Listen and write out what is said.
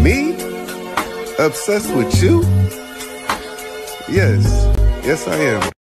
Me? Obsessed with you? Yes. Yes, I am.